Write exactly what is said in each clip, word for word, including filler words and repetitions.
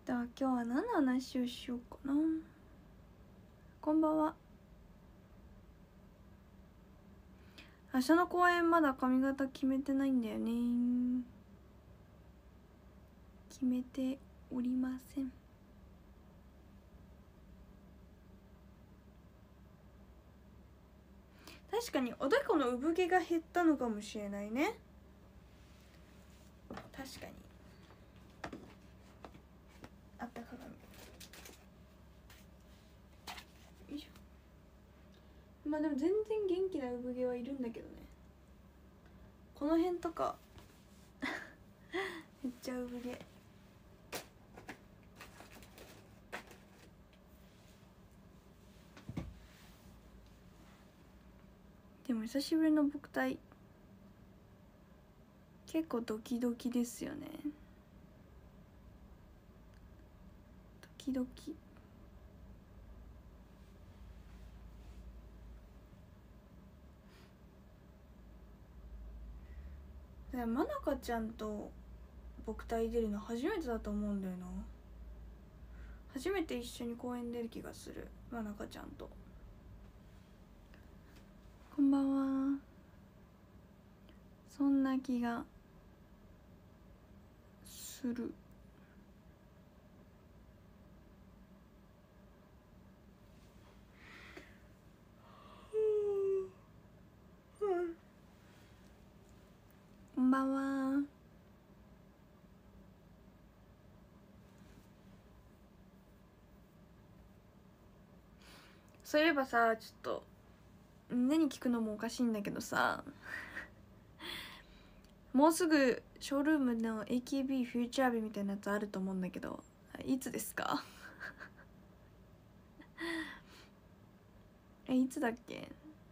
では今日は何の話をしようかな。こんばんは。明日の公演まだ髪型決めてないんだよね。決めておりません。確かにおでこの産毛が減ったのかもしれないね。確かにあった鏡。よいしょ。まあでも全然元気な産毛はいるんだけどね。この辺とかめっちゃ産毛。でも久しぶりの僕体結構ドキドキですよね。ドキドキ。まなかちゃんと僕体出るの初めてだと思うんだよな。初めて一緒に公園出る気がする。まなかちゃんと。こんばんは。そんな気がする。こんばんは。そういえばさ、ちょっとみんなに聞くのもおかしいんだけどさ、もうすぐショールームの エーケービー フューチャー日みたいなやつあると思うんだけど、いつですか？え、いつだっけ？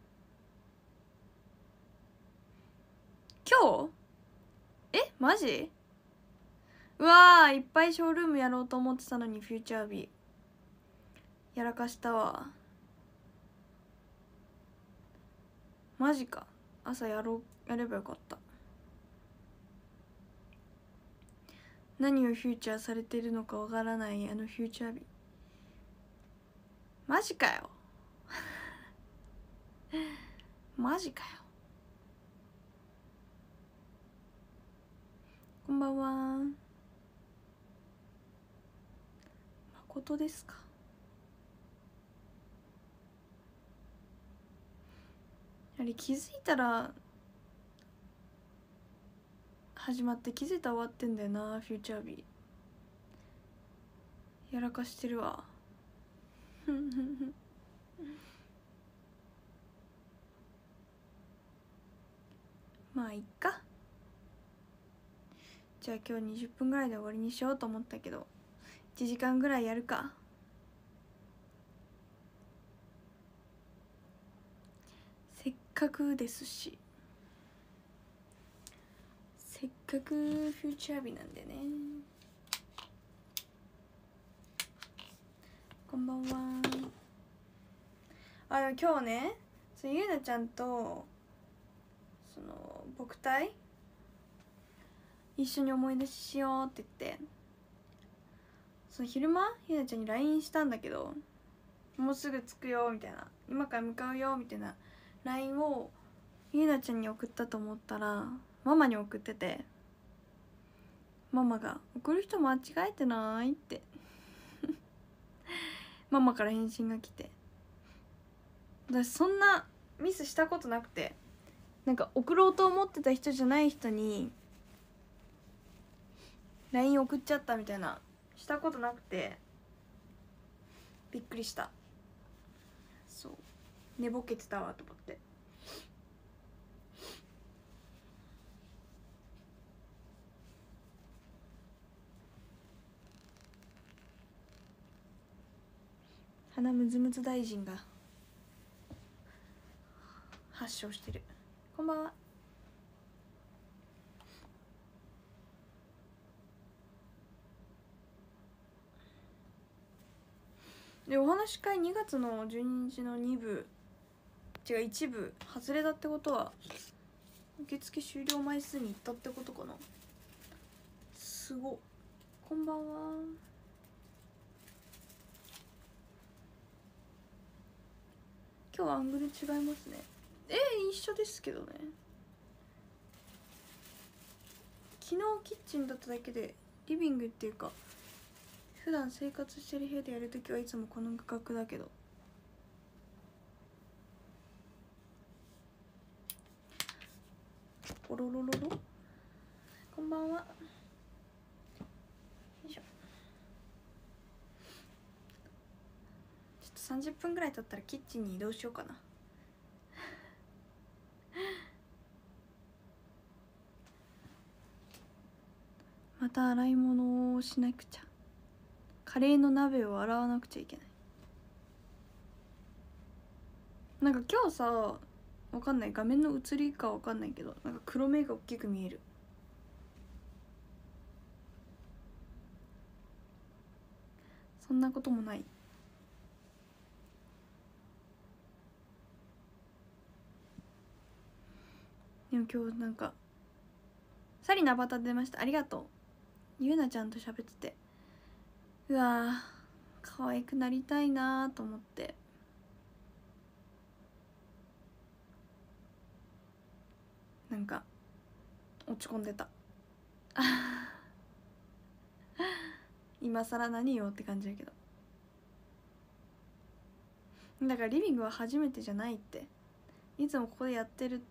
今日？え、マジ？うわー、いっぱいショールームやろうと思ってたのにフューチャー日やらかしたわ。マジか。朝やろう、やればよかった。何をフューチャーされてるのかわからないあのフューチャー日。マジかよ。マジかよ。こんばんは。誠ですか？あれ気づいたら始まって気づいたら終わってんだよな。フューチャー日やらかしてるわ。まあいっか。じゃあ今日にじゅっぷんぐらいで終わりにしようと思ったけど、いちじかんぐらいやるか。せっかくですし、せっかくフューチャー日なんでね。こんばんは。あ、でも今日ね、そゆうなちゃんとその僕体一緒に思い出ししようって言って、その昼間ゆうなちゃんに ライン したんだけど、もうすぐ着くよみたいな、今から向かうよみたいな ライン をゆうなちゃんに送ったと思ったらママに送ってて、ママが「送る人間違えてない？」ってママから返信が来て、私そんなミスしたことなくて、なんか送ろうと思ってた人じゃない人に ライン 送っちゃったみたいなしたことなくてびっくりした。そう、寝ぼけてたわと思って。鼻むずむず大臣が発症してる。こんばんは。でお話し会にがつのじゅうににちのにぶ違ういちぶ外れだってことは受付終了枚数に行ったってことかな。すごっ。こんばんは。 今日アングル違いますね。えー、一緒ですけどね。昨日キッチンだっただけでリビングっていうか普段生活してる部屋でやるときはいつもこの画角だけど。おろろろろ、こんばんは。よいしょ。ちょっとさんじゅっぷんぐらい経ったらキッチンに移動しようかな。また洗い物をしなくちゃ。カレーの鍋を洗わなくちゃいけない。なんか今日さ、わかんない、画面の映りかわかんないけど、なんか黒目が大きく見える。そんなこともない。でも今日なんかサリナバタ出ました。ありがとう。ゆうなちゃんと喋ってて、うわー可愛くなりたいなと思って、なんか落ち込んでた。今更何よって感じだけど、だからリビングは初めてじゃないって、いつもここでやってるって。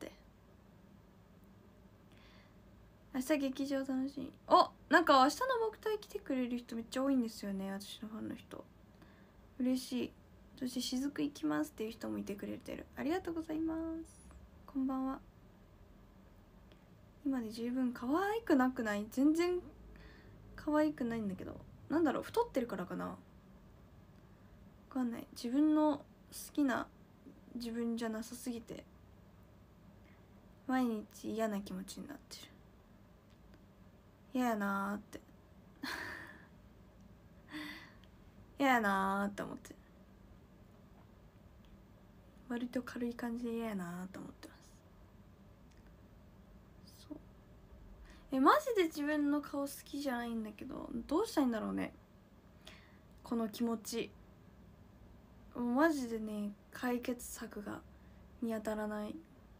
明日劇場楽しい。お、なんか明日の僕隊来てくれる人めっちゃ多いんですよね、私のファンの人。嬉しい。そして雫行きますっていう人もいてくれてる。ありがとうございます。こんばんは。今で十分可愛くなくない？全然可愛くないんだけど、なんだろう、太ってるからかな、わかんない。自分の好きな自分じゃなさすぎて毎日嫌な気持ちになってる。嫌やなーって嫌やなーって思ってる。割と軽い感じで嫌やなーって思ってます。そう、えマジで自分の顔好きじゃないんだけど、どうしたらいいんだろうね、この気持ち。マジでね、解決策が見当たらない。めっ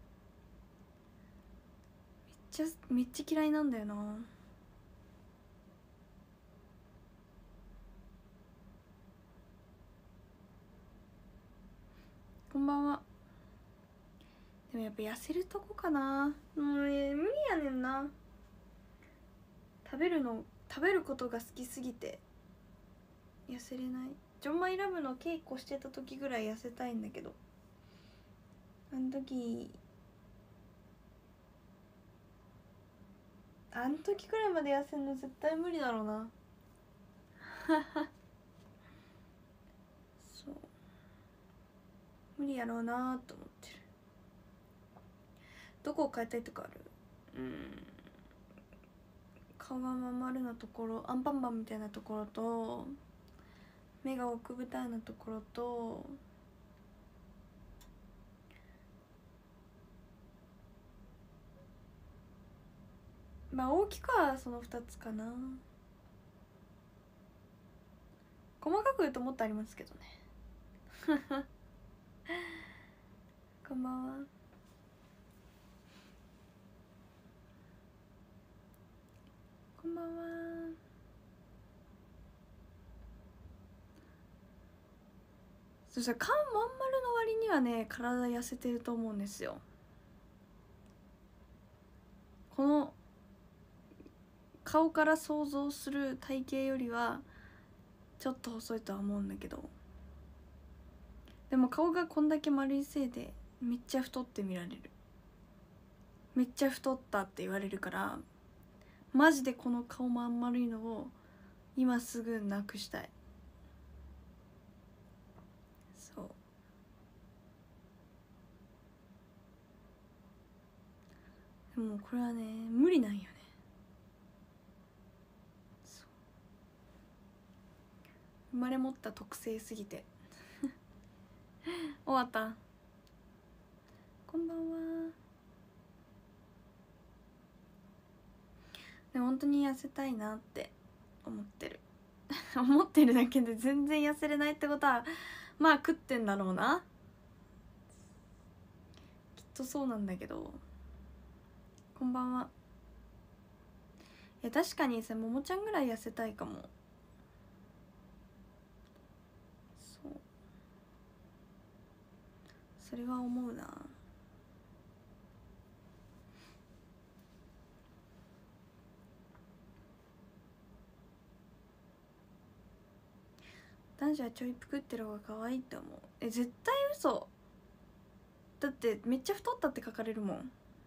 ちゃめっちゃ嫌いなんだよな。こんばんは。でもやっぱ痩せるとこかな。もうね、無理やねんな。食べるの食べることが好きすぎて痩せれない。ジョンマイラブの稽古してた時ぐらい痩せたいんだけど、あの時あの時くらいまで痩せるの絶対無理だろうな。そう、無理やろうなと思ってる。どこを変えたいとかある？うん、顔がまん丸なところ、アンパンマンみたいなところと、目が奥二重なところと、まあ大きくはそのふたつかな。細かく言うともっとありますけどね。こんばんは。こんばんは。そしたら顔まん丸の割にはね、体痩せてると思うんですよ。この顔から想像する体型よりはちょっと細いとは思うんだけど、でも顔がこんだけ丸いせいでめっちゃ太って見られる。めっちゃ太ったって言われるから、マジでこの顔まん丸いのを今すぐなくしたい。そう、でもこれはね無理なんよね。そう、生まれ持った特性すぎて。終わった。こんばんは。でも本当に痩せたいなって思ってる。思ってるだけで全然痩せれないってことは、まあ食ってんだろうな。 とそうなんだけど。こんばんは。いや確かにさ、ももちゃんぐらい痩せたいかも。そう、それは思うな。男子はちょいぷくってる方が可愛いって思う。え、絶対嘘だって。めっちゃ太ったって書かれるもん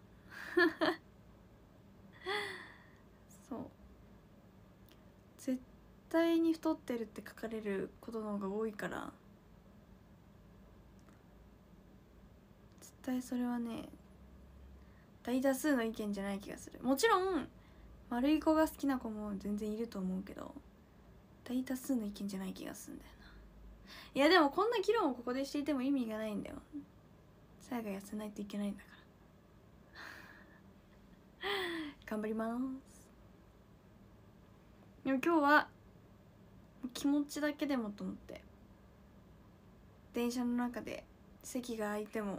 そう、絶対に太ってるって書かれることの方が多いから、絶対それはね大多数の意見じゃない気がする。もちろん丸い子が好きな子も全然いると思うけど、大多数の意見じゃない気がするんだよな。いやでもこんな議論をここでしていても意味がないんだよ。さやが痩せないといけないんだから頑張ります。でも今日は気持ちだけでもと思って、電車の中で席が空いても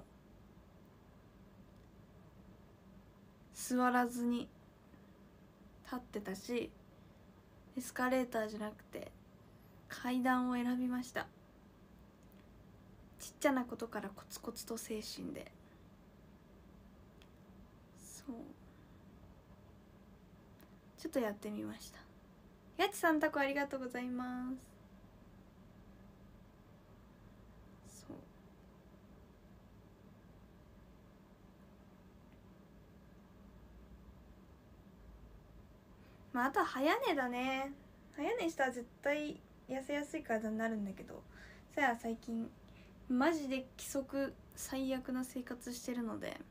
座らずに立ってたし、エスカレーターじゃなくて階段を選びました。ちっちゃなことからコツコツと精神で。そう、ちょっとやってみました。やちさん、タコありがとうございます。そう、まああとは早寝だね。早寝したら絶対痩せやすい体になるんだけど、さや最近マジで規則最悪な生活してるので、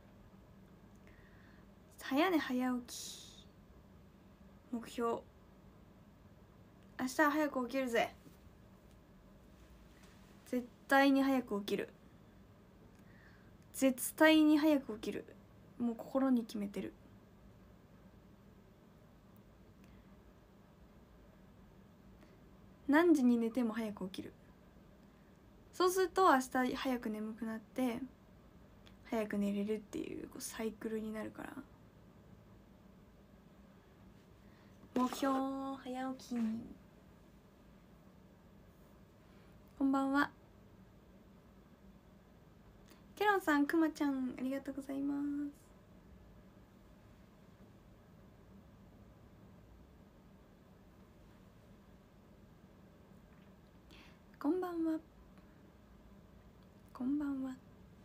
早寝早起き目標。明日は早く起きるぜ。絶対に早く起きる。絶対に早く起きる。もう心に決めてる。何時に寝ても早く起きる。そうすると明日早く眠くなって早く寝れるっていうサイクルになるから。目標早起き。こんばんは。ケロンさん、くまちゃん、ありがとうございます。こんばんは。こんばんは。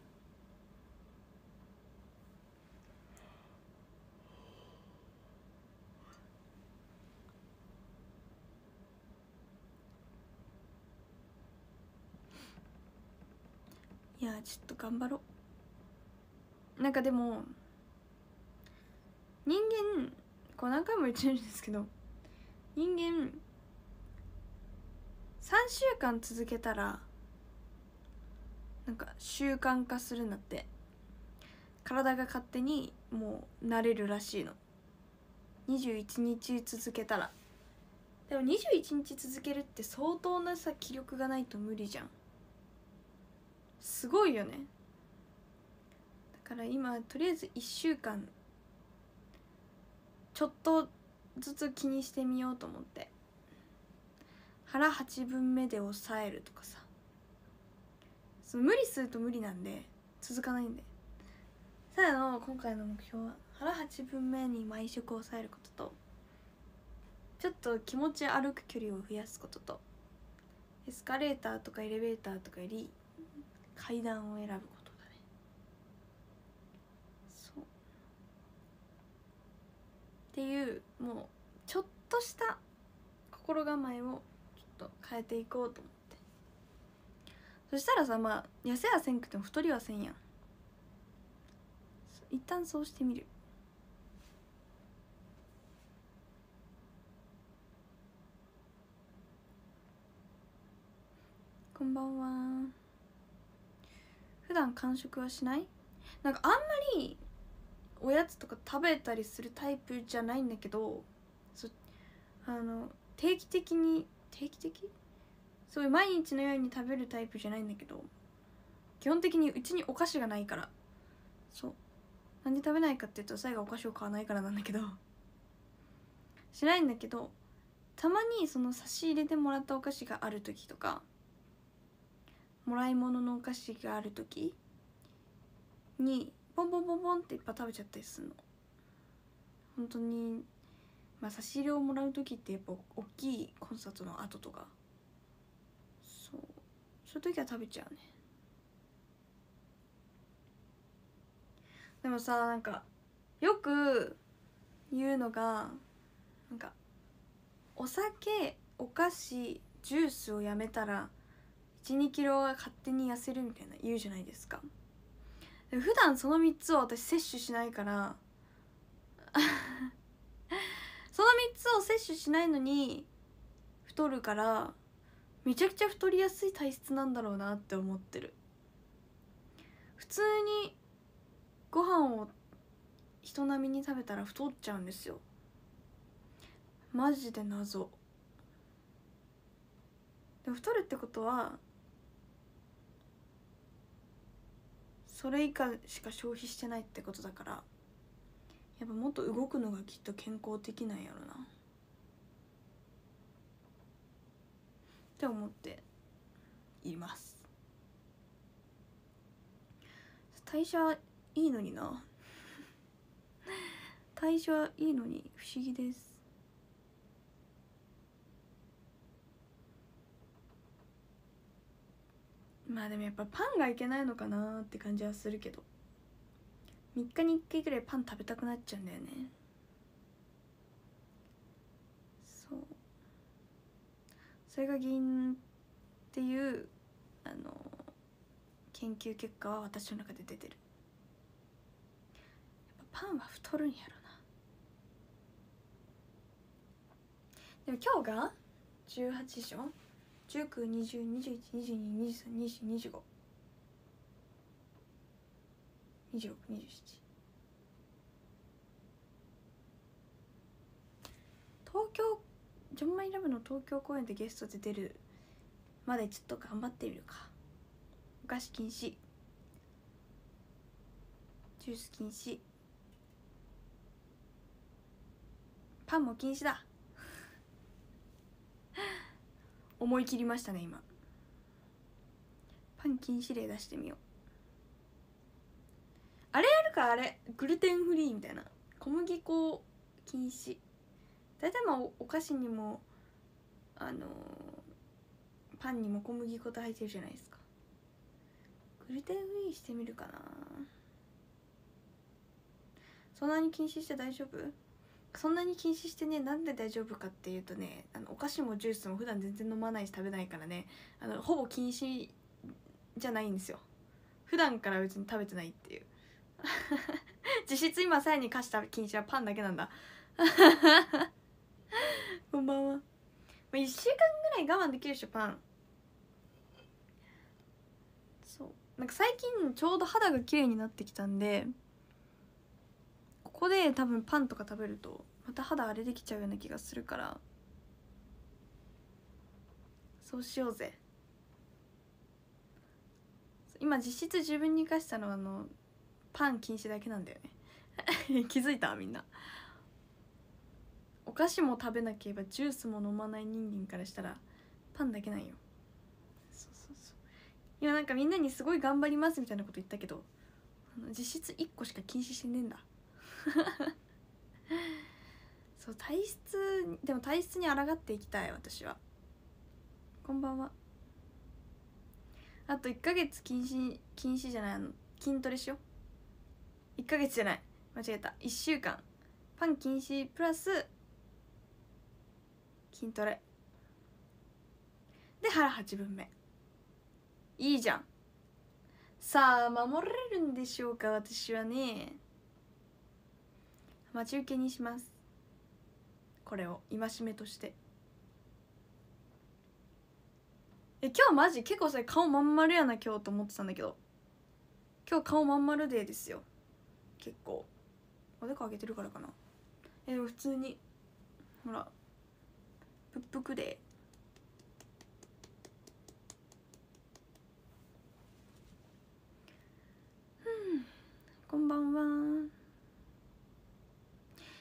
いやちょっと頑張ろう。なんかでも人間、こう何回も言ってるんですけど、人間さんしゅうかん続けたらなんか習慣化するんだって。体が勝手にもう慣れるらしいの。にじゅういちにち続けたら。でもにじゅういちにち続けるって相当なさ気力がないと無理じゃん。すごいよね。だから今とりあえずいっしゅうかんちょっとずつ気にしてみようと思って、腹はちぶんめで抑えるとかさ。その無理すると無理なんで続かないんで、さやの今回の目標は腹はちぶんめに毎食抑えることと、ちょっと気持ち歩く距離を増やすことと、エスカレーターとかエレベーターとかより階段を選ぶことだね。そうっていう、もうちょっとした心構えをちょっと変えていこうと思って。そしたらさ、まあ痩せはせんくても太りはせんやん。一旦そうしてみる。こんばんは。普段間食はしない？なんかあんまりおやつとか食べたりするタイプじゃないんだけど、そあの定期的に定期的そういう毎日のように食べるタイプじゃないんだけど、基本的にうちにお菓子がないからそうなんで食べないかっていうと最後お菓子を買わないからなんだけどしないんだけど、たまにその差し入れでもらったお菓子がある時とか、もらい物のお菓子がある時にポンポンポンポンっていっぱい食べちゃったりするの。本当にまあ差し入れをもらう時ってやっぱ大きいコンサートの後とか、そうそういう時は食べちゃうね。でもさ、なんかよく言うのが、なんかお酒、お菓子、ジュースをやめたらいち、にキロが勝手に痩せるみたいな言うじゃないですか。普段そのみっつを私摂取しないからそのみっつを摂取しないのに太るから、めちゃくちゃ太りやすい体質なんだろうなって思ってる。普通にご飯を人並みに食べたら太っちゃうんですよ。マジで謎。でも太るってことはそれ以下しか消費してないってことだから、やっぱもっと動くのがきっと健康的なんやろなって思っています。代謝いいのにな代謝いいのに不思議です。まあでもやっぱパンがいけないのかなって感じはするけど、みっかにいっかいぐらいパン食べたくなっちゃうんだよね。そうそれが原因っていうあの研究結果は私の中で出てる。やっぱパンは太るんやろな。でも今日がじゅうはちでしょ。じゅうく、にじゅう、にじゅういち、にじゅうに、にじゅうさん、にじゅうよん、にじゅうご、にじゅうろく、にじゅうなな。東京ジョンマイラブの東京公演でゲストで出るまでちょっと頑張ってみるか。お菓子禁止、ジュース禁止、パンも禁止だ思い切りましたね今。パン禁止令出してみよう。あれやるか、あれグルテンフリーみたいな、小麦粉禁止。大体まあ お, お菓子にもあのー、パンにも小麦粉と入ってるじゃないですか。グルテンフリーしてみるかな。そんなに禁止して大丈夫？そんなに禁止してね、なんで大丈夫かっていうとね、あのお菓子もジュースも普段全然飲まないし食べないからね、あのほぼ禁止じゃないんですよ。普段から別に食べてないっていう実質今さらに課した禁止はパンだけなんだこんばんは。まあ、いっしゅうかんぐらい我慢できるでしょパン。そうなんか最近ちょうど肌が綺麗になってきたんで、ここで多分パンとか食べるとまた肌荒れできちゃうような気がするから、そうしようぜ。今実質自分に課したのはあのパン禁止だけなんだよね気づいたみんな。お菓子も食べなければジュースも飲まない人間からしたらパンだけなんよ。そうそうそう。今なんかみんなにすごい頑張りますみたいなこと言ったけど、あの実質いっこしか禁止してねえんだそう体質でも体質に抗っていきたい私は。こんばんは。あといっかげつ禁止禁止じゃない、あの筋トレしよう。いっかげつじゃない、間違えた。いっしゅうかんパン禁止プラス筋トレで腹はちぶんめ。いいじゃん。さあ守れるんでしょうか私はね。待ち受けにします、これを戒めとして。え今日マジ結構さ顔まん丸やな今日と思ってたんだけど、今日顔まん丸デーですよ。結構おでこ上げてるからかな。えでも普通にほらぷっぷくで。うんこんばんは。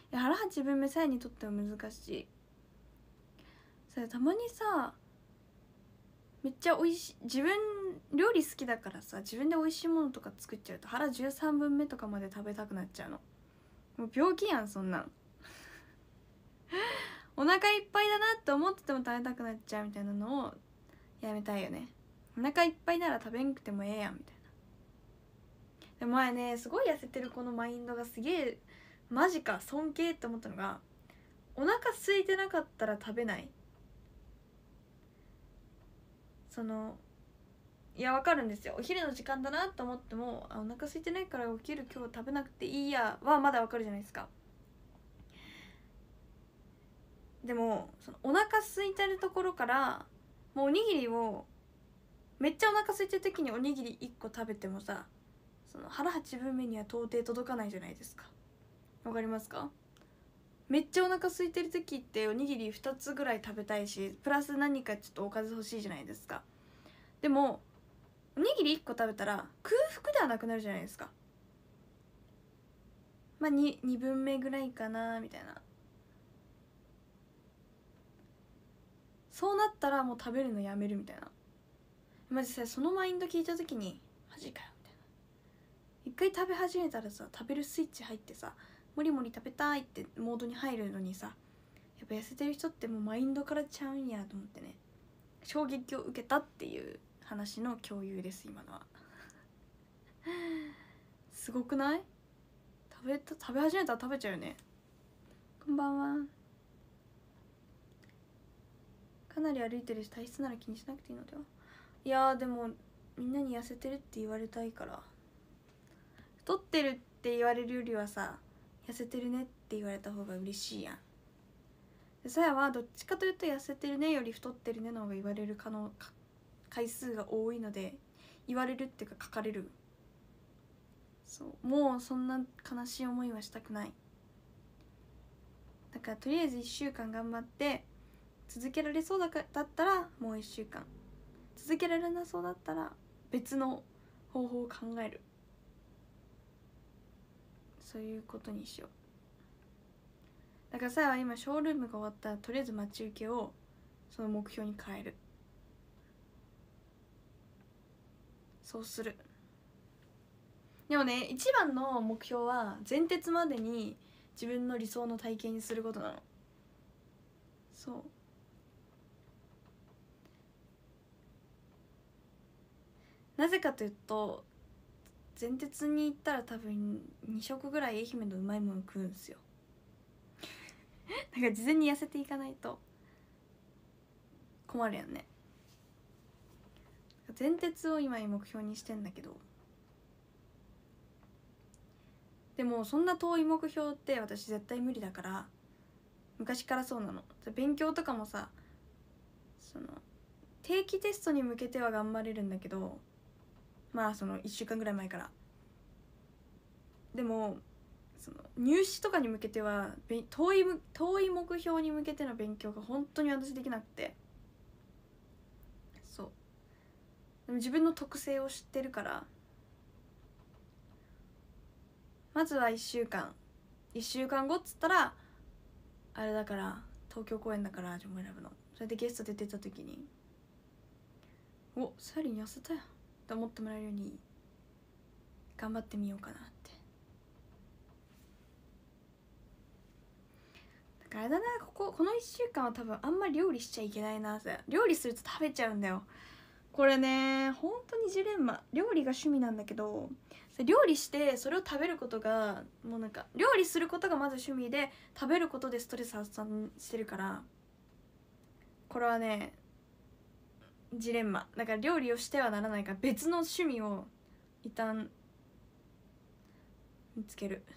いや腹はちぶんめさえにとっては難しい。それたまにさめっちゃ美味しい、自分料理好きだからさ自分で美味しいものとか作っちゃうと腹じゅうさんぶんめとかまで食べたくなっちゃうの。もう病気やんそんなんお腹いっぱいだなって思ってても食べたくなっちゃうみたいなのをやめたいよね。お腹いっぱいなら食べんくてもええやんみたいな。でも前ねすごい痩せてる子のマインドがすげえマジか尊敬って思ったのが、お腹空いてなかったら食べない。そのいやわかるんですよ、お昼の時間だなと思ってもあお腹空いてないから起きる今日食べなくていいやはまだわかるじゃないですか。でもそのお腹空いてるところからもうおにぎりをめっちゃお腹空いてる時におにぎりいっこ食べてもさその腹はちぶんめには到底届かないじゃないですか。わかりますか？めっちゃお腹空いてる時っておにぎりふたつぐらい食べたいしプラス何かちょっとおかず欲しいじゃないですか。でもおにぎりいっこ食べたら空腹ではなくなるじゃないですか。まあ 2, 2分目ぐらいかなみたいな。そうなったらもう食べるのやめるみたいな。マジさそのマインド聞いた時にマジかよみたいな。一回食べ始めたらさ食べるスイッチ入ってさもりもり食べたいってモードに入るのにさ、やっぱ痩せてる人ってもうマインドからちゃうんやと思ってね、衝撃を受けたっていう話の共有です今のはすごくない？食べた食べ始めたら食べちゃうよね。こんばんは。かなり歩いてるし体質なら気にしなくていいのでは。いやーでもみんなに痩せてるって言われたいから、太ってるって言われるよりはさ痩せてるねって言われた方が嬉しいやん。でさやはどっちかというと痩せてるねより太ってるねの方が言われる可能回数が多いので、言われるっていうか書かれる。そうもうそんな悲しい思いはしたくない。だからとりあえずいっしゅうかん頑張って続けられそうだかだったらもういっしゅうかん、続けられなそうだったら別の方法を考える。そういうことにしよう。だからさは今ショールームが終わったらとりあえず待ち受けをその目標に変える。そうする。でもね一番の目標は前鉄までに自分の理想の体型にすることなの。そうなぜかというと前鉄に行ったら多分に食ぐらい愛媛のうまいもの食うんですよだから事前に痩せていかないと困るやんね。前鉄を今目標にしてんだけど、でもそんな遠い目標って私絶対無理だから、昔からそうなの。勉強とかもさその定期テストに向けては頑張れるんだけど、まあそのいっしゅうかんぐらい前から。でもその入試とかに向けては遠い遠い目標に向けての勉強が本当に私できなくて、そうでも自分の特性を知ってるから、まずはいっしゅうかんいっしゅうかんごっつったらあれだから東京公演だからジョモラブのそれでゲストで出た時におサリン痩せたよって思ってもらえるように頑張ってみようかなって。だからあれだな、こここのいっしゅうかんは多分あんまり料理しちゃいけないな。料理すると食べちゃうんだよこれね。本当にジレンマ。料理が趣味なんだけど料理してそれを食べることがもうなんか料理することがまず趣味で食べることでストレス発散してるから、これはねジレンマだから料理をしてはならないから別の趣味を一旦見つける。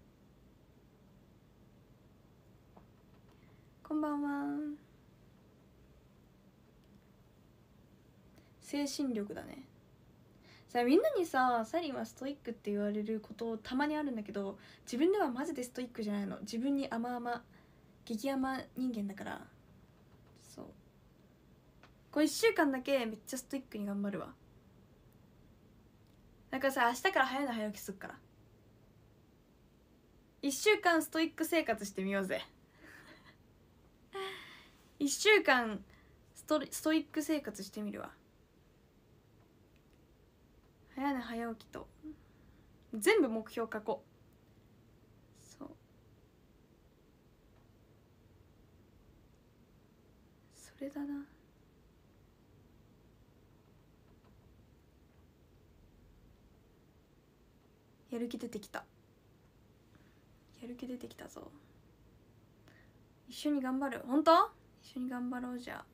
こんばんは。精神力だね。さみんなにさサリンはストイックって言われることたまにあるんだけど、自分ではマジでストイックじゃないの。自分に甘々激甘人間だから。そうこれいっしゅうかんだけめっちゃストイックに頑張るわ。だからさ明日から早いの早起きすっから。いいっしゅうかんストイック生活してみようぜいっしゅうかんストストイック生活してみるわ。早寝早起きと全部目標書こう。そうそれだな。やる気出てきた。やる気出てきたぞ。一緒に頑張る。本当？一緒に頑張ろうじゃ。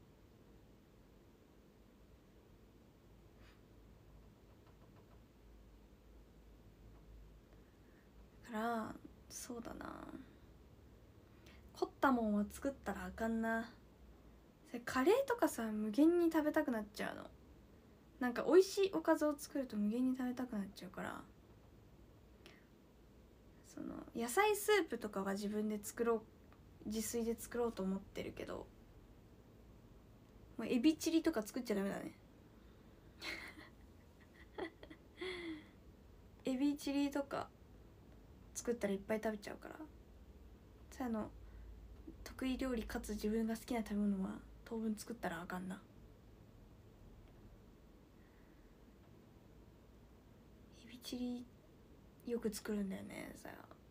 だからそうだな、凝ったもんは作ったらあかんな。カレーとかさ無限に食べたくなっちゃうの。なんか美味しいおかずを作ると無限に食べたくなっちゃうから、その野菜スープとかは自分で作ろう、自炊で作ろうと思ってるけど、もうエビチリとか作っちゃダメだねエビチリとか作ったらいっぱい食べちゃうから、そういうの得意料理かつ自分が好きな食べ物は当分作ったらあかんな。エビチリよく作るんだよねさ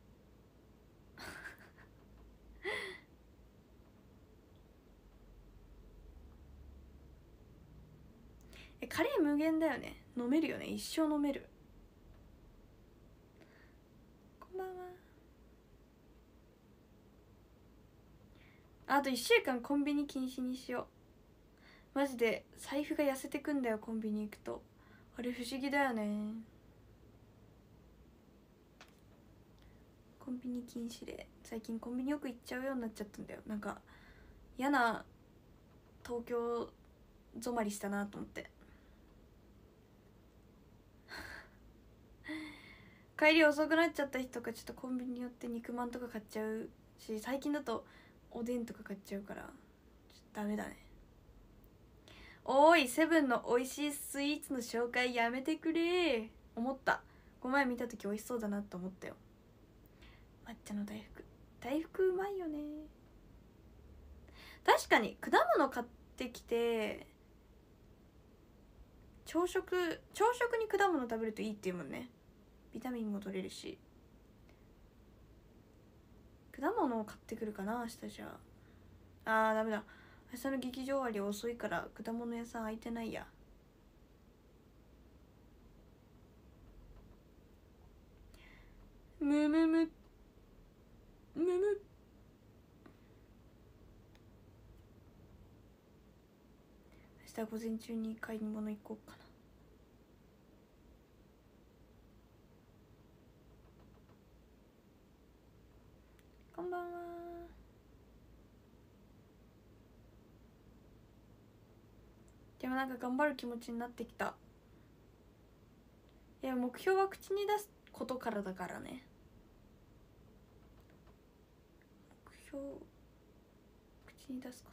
えカレー無限だよね。飲めるよね。一生飲める。こんばんは。あといっしゅうかんコンビニ禁止にしよう。マジで財布が痩せてくんだよコンビニ行くと。あれ不思議だよね。コンビニ禁止で最近コンビニよく行っちゃうようになっちゃったんだよ。なんか嫌な東京染まりしたなと思って帰り遅くなっちゃった日とかちょっとコンビニに寄って肉まんとか買っちゃうし、最近だとおでんとか買っちゃうからちょっとダメだね。おーいセブンの美味しいスイーツの紹介やめてくれ。思った。この前見た時美味しそうだなと思ったよ。抹茶の大福、大福うまいよね。確かに果物買ってきて朝食朝食に果物食べるといいっていうもんね。ビタミンも取れるし。果物を買ってくるかな明日。じゃああーダメだ、明日の劇場終わり遅いから果物屋さん開いてないや。むむむむむ。明日午前中に買い物行こうかな。こんばんは。でもなんか頑張る気持ちになってきた。いや目標は口に出すことからだからね。目標口に出すこと。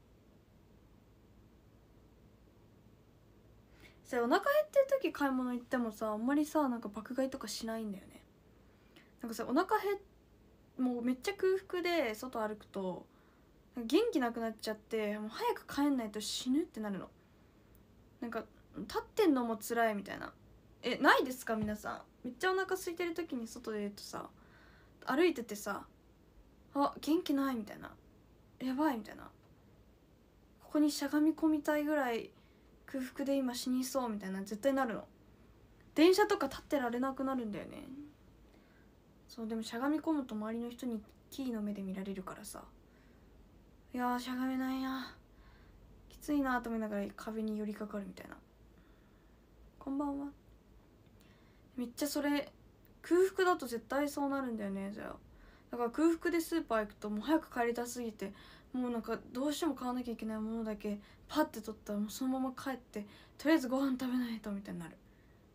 さお腹減ってる時買い物行ってもさあんまりさなんか爆買いとかしないんだよね。なんかさお腹減っもうめっちゃ空腹で外歩くと元気なくなっちゃって、もう早く帰んないと死ぬってなるの。なんか立ってんのも辛いみたいな。えないですか皆さん。めっちゃお腹空いてる時に外でいるとさ歩いててさあ元気ないみたいな、やばいみたいな、ここにしゃがみ込みたいぐらい空腹で今死にそうみたいな絶対なるの。電車とか立ってられなくなるんだよね。そうでもしゃがみ込むと周りの人にキーの目で見られるからさ、いやーしゃがめないなきついなと思いながら壁に寄りかかるみたいな。こんばんは。めっちゃそれ空腹だと絶対そうなるんだよね。じゃあだから空腹でスーパー行くともう早く帰りたすぎてもうなんかどうしても買わなきゃいけないものだけパッて取ったらもうそのまま帰ってとりあえずご飯食べないとみたいになる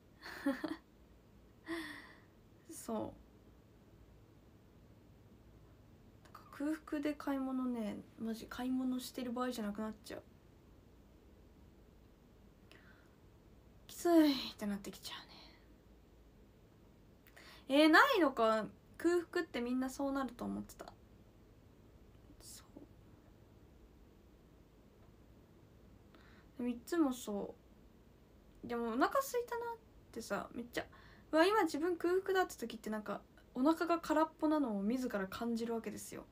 そう空腹で買い物ねマジ買い物してる場合じゃなくなっちゃう。きついってなってきちゃうね。えー、ないのか空腹ってみんなそうなると思ってた。そうでもいつもそう。でもお腹空いたなってさ、めっちゃうわ今自分空腹だって時ってなんかお腹が空っぽなのを自ら感じるわけですよ。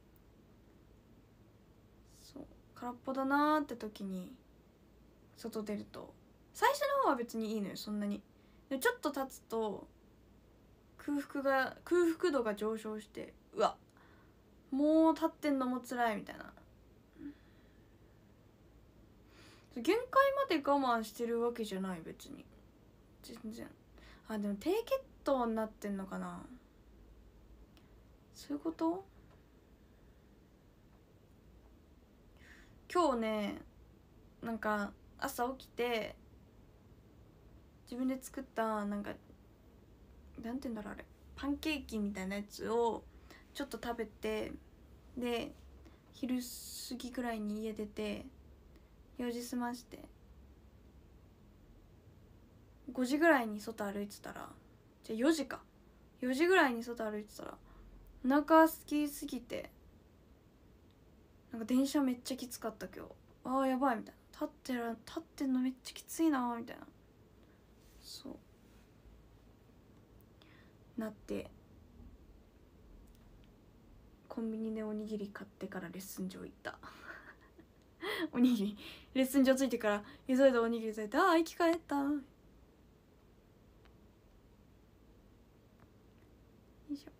そう空っぽだなーって時に外出ると、最初の方は別にいいのよ、そんなに。でちょっと経つと空腹が空腹度が上昇して、うわもう立ってんのも辛いみたいな。限界まで我慢してるわけじゃない別に、全然。あでも低血糖になってんのかな、そういうこと。今日ね、なんか朝起きて自分で作ったなんかなんて言うんだろうあれ、パンケーキみたいなやつをちょっと食べて、で昼過ぎぐらいに家出て用事済ましてごじぐらいに外歩いてたら、じゃあよじかよじぐらいに外歩いてたらお腹空きすぎて、なんか電車めっちゃきつかった今日。あーやばいみたいな、立ってら立ってんのめっちゃきついなみたいな、そうなって、コンビニでおにぎり買ってからレッスン場行ったおにぎりレッスン場ついてから急いでおにぎり食べて、ああ生き返った。よいしょ。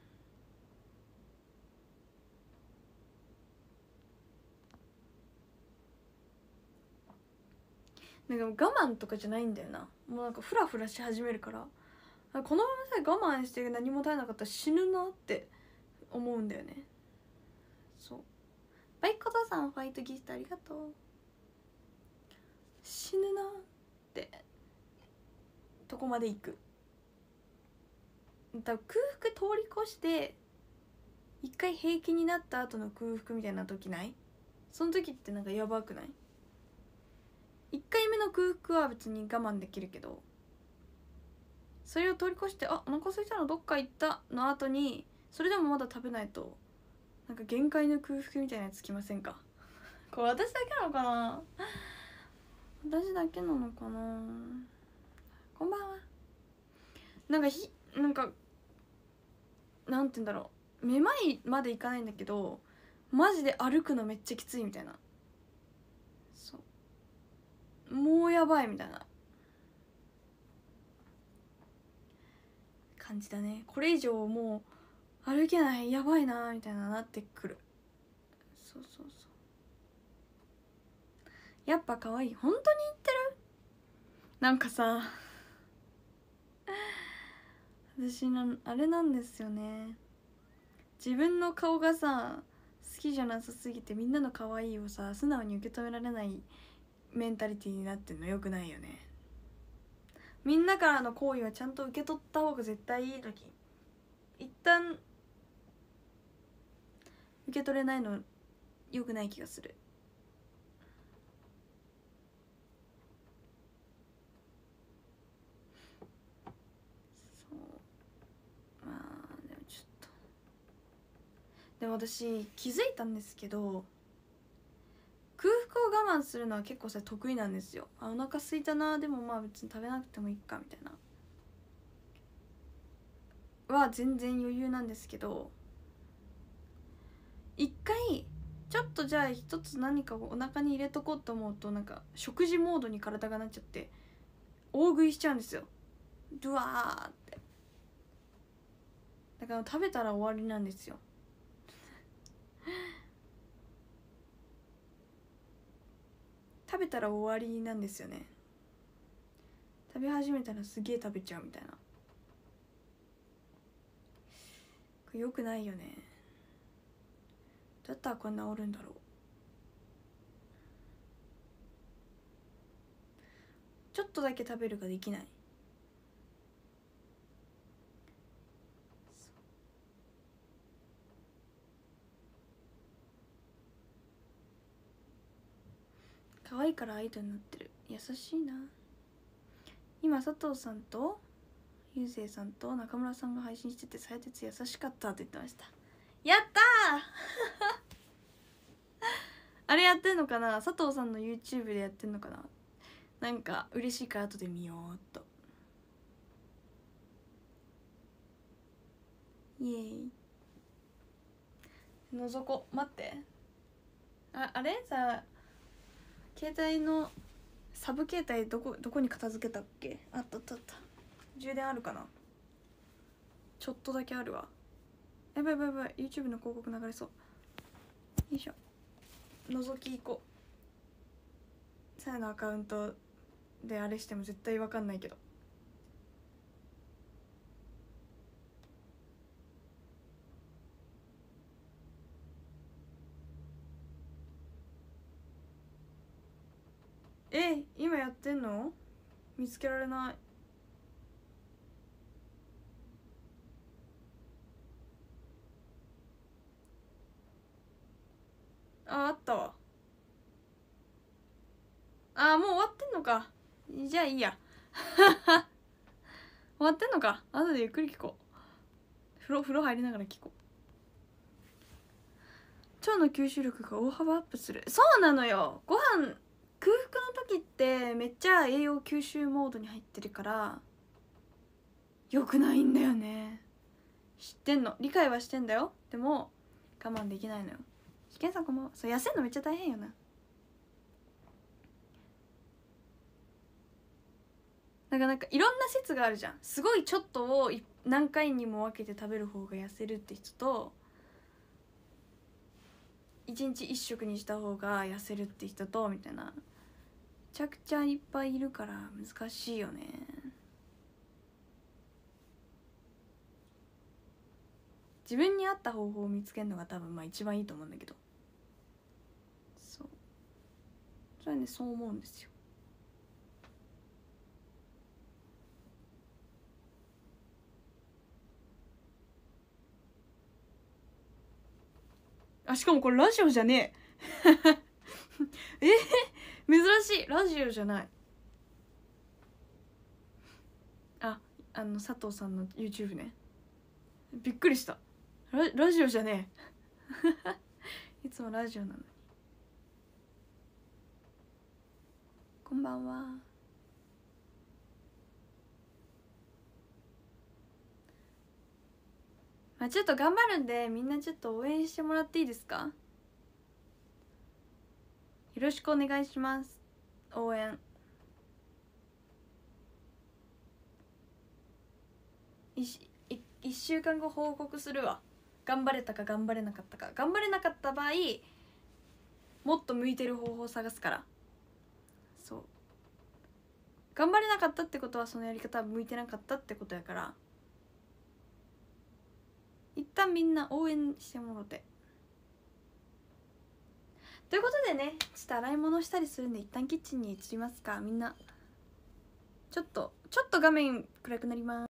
なんか我慢とかじゃないんだよな、もうなんかフラフラし始めるから、このままさ我慢して何も食べなかったら死ぬなって思うんだよね。そう、バイコトさんファイトギフトありがとう。死ぬなってとこまで行く。だから空腹通り越して一回平気になった後の空腹みたいな時ない？その時ってなんかやばくない？一回目の空腹は別に我慢できるけど、それを通り越してあお腹空いたのどっか行ったの後にそれでもまだ食べないとなんか限界の空腹みたいなやつきませんか？これ私だけなのかな、私だけなのかな。こんばんは。なんかひなんかなんて言うんだろう、めまいまでいかないんだけどマジで歩くのめっちゃきついみたいな、そうもうやばいみたいな感じだね。これ以上もう歩けないやばいなみたいななってくる。そうそうそう、やっぱ可愛い。本当に言ってる？なんかさ私なあれなんですよね、自分の顔がさ好きじゃなさすぎてみんなの可愛いをさ素直に受け止められないメンタリティーになってんのよくないよね。みんなからの好意はちゃんと受け取った方が絶対いい時、一旦受け取れないのよくない気がする。そうまあでもちょっと、でも私気づいたんですけど空腹を我慢するのは結構さ得意なんですよ。あお腹空いたな、でもまあ別に食べなくてもいいかみたいなは全然余裕なんですけど、一回ちょっとじゃあ一つ何かをお腹に入れとこうと思うとなんか食事モードに体がなっちゃって大食いしちゃうんですよ、ドワーって。だから食べたら終わりなんですよ食べたら終わりなんですよね。食べ始めたらすげえ食べちゃうみたいな、これよくないよね。どうやったらこれ治るんだろう。ちょっとだけ食べるができない。可愛いからアイドルになってる、優しいな。今佐藤さんとゆうせいさんと中村さんが配信しててさやてつ優しかったって言ってました。やったーあれやってんのかな、佐藤さんの YouTube でやってんのかな。なんか嬉しいから後で見ようっと。イエーイ。のぞこ待って、ああれさ、携帯のサブ携帯どこどこに片付けたっけ。あったあったあった。充電あるかな。ちょっとだけあるわ。やばいやばいやばい、 YouTube の広告流れそう。よいしょ、覗き行こう。さやのアカウントであれしても絶対わかんないけど。え、今やってんの？見つけられない。あ、あったわ。あ、もう終わってんのか。じゃあいいや終わってんのか。後でゆっくり聞こう。風呂風呂入りながら聞こう。腸の吸収力が大幅アップする。そうなのよ。ご飯空腹の時ってめっちゃ栄養吸収モードに入ってるからよくないんだよね。知ってんの、理解はしてんだよ。でも我慢できないのよ。ひけんさんこんばんは。そう、痩せるのめっちゃ大変よな。なんかなんかいろんな説があるじゃん。すごいちょっとを何回にも分けて食べる方が痩せるって人と、一日一食にした方が痩せるって人と、みたいな。めちゃくちゃいっぱいいるから難しいよね。自分に合った方法を見つけるのが多分まあ一番いいと思うんだけど。そう、それはね、そう思うんですよ。あ、しかもこれラジオじゃねええー、珍しい。ラジオじゃない。あ、あの佐藤さんの YouTube ね。びっくりした。ラ, ラジオじゃねえいつもラジオなのに。こんばんは。まあちょっと頑張るんで、みんなちょっと応援してもらっていいですか。よろしくお願いします。応援。いっしゅうかんご報告するわ。頑張れたか頑張れなかったか。頑張れなかった場合もっと向いてる方法を探すから。そう、頑張れなかったってことはそのやり方は向いてなかったってことやから、一旦みんな応援してもろて。ということでね、ちょっと洗い物したりするんで一旦キッチンに移りますか。みんなちょっとちょっと画面暗くなります。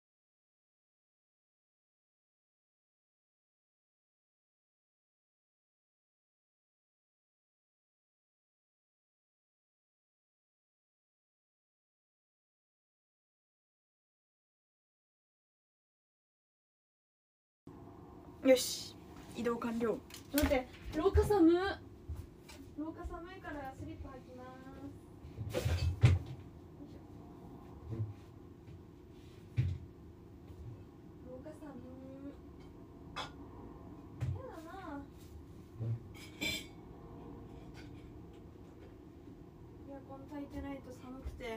よし、移動完了。待って、廊下寒い。廊下寒いからスリッパ履きます。廊下寒い。やだな。エアコン焚いてないと寒くて。